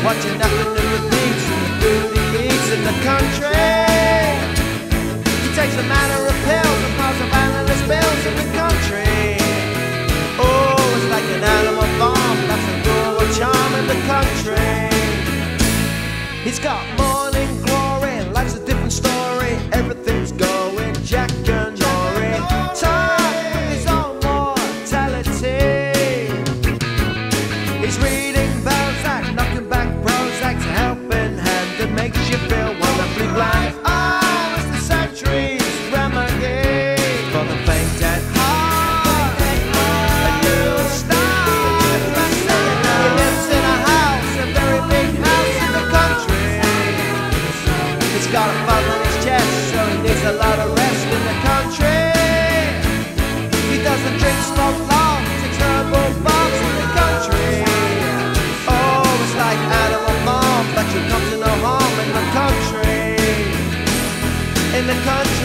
watching afternoon repeats and the food he eats in the country. He takes a manner of pills and piles of analyst bills in the country. Oh, it's like an animal farm, that's a rural charm in the country. He's got morning glory and life's a different story. Everything's going Jack and Jory. Time with his own mortality. He's reading Balzac, knocking back Prozac's a helping hand that makes you feel wonderfully bland. Oh, it's the century's remedy for the faint and heart. A new start. He lives in a house, a very big house in the country. He's got a bug on his chest, so he needs a lot of rest in the country. He doesn't drink, smoke, long, takes herbal baths in the country. Oh, it's like Animal Farm, but you come to no harm in the country. In the country.